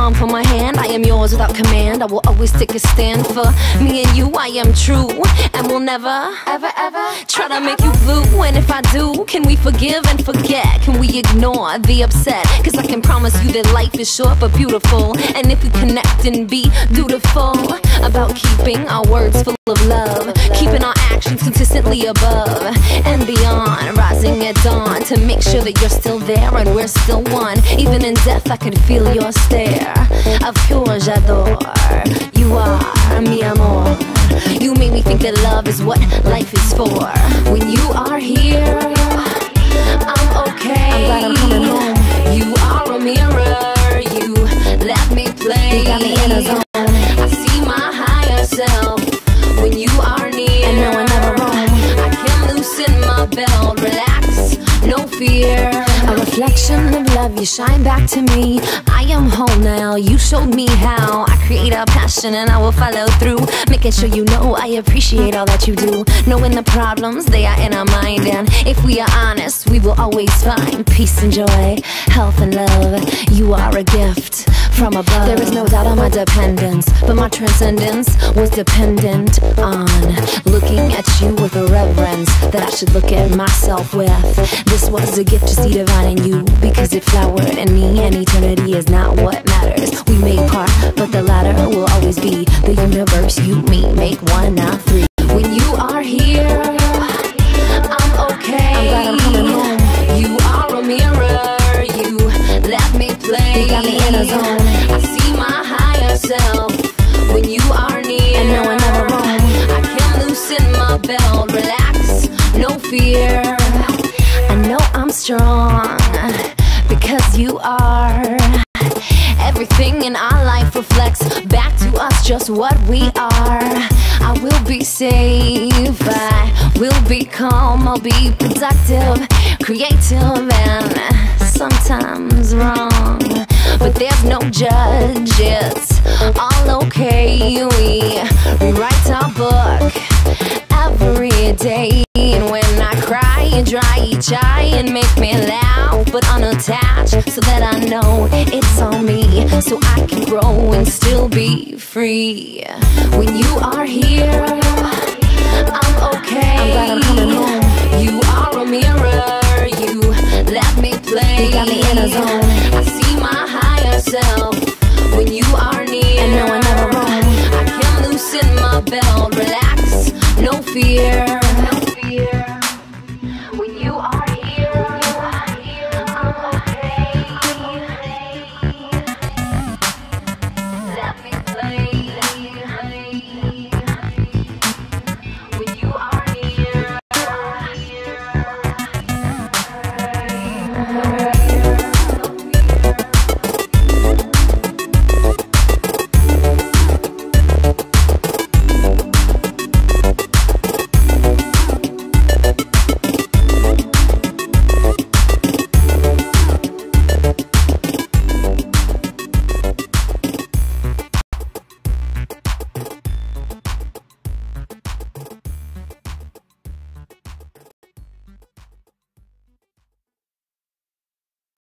palm for my hand. I am yours without command. I will always take a stand for me and you. I am true and will never, ever, ever try to make you blue. And if I do, can we forgive and forget? Can we ignore the upset? Cause I can promise you that life is short but beautiful. And if we connect and be dutiful about keeping our words full of love, keeping our actions consistently above and beyond, rising at dawn to make sure that you're still there and we're still one. Even in death I can feel your stare of pure j'adore. You are mi amor. You make me think that love is what life is for. When you are here, I'm okay. I'm glad I'm coming home. You are a mirror. You let me play. You got me in a zone. I see my higher self when you are near. And now I'm never wrong. I can loosen my belt, relax, no fear. A reflection of love, you shine back to me. I am whole now, you showed me how. I create a passion and I will follow through, making sure you know I appreciate all that you do. Knowing the problems, they are in our mind. And if we are honest, we will always find peace and joy, health and love. You are a gift from above. There is no doubt on my dependence, but my transcendence was dependent on looking at you with a reverence that I should look at myself with. This was a gift to see divine in you, because it flowered in me, and eternity is not what matters. We make part, but the latter will always be the universe. You, me, make one, not three. When you are here, I'm okay. I'm glad I'm coming home. You are a mirror. You let me play. You got me in a zone. I see my higher self when you are near. And now I'm never wrong. I can loosen my belt, relax, no fear. I know I'm strong because you are. Everything in our life reflects back to us just what we are. I will be safe, I will be calm, I'll be productive, creative, and sometimes wrong. But there's no judge, it's all okay. We rewrite our book every day. And when I cry, you dry each eye and make me laugh, but unattached, so that I know it's on me, so I can grow and still be free. When you are here, I'm okay. I'm glad I'm coming home. You are a mirror. You let me play. You got me in a zone. I see my higher self when you are near. And now I'm never wrong. I can loosen my belt, relax, no fear.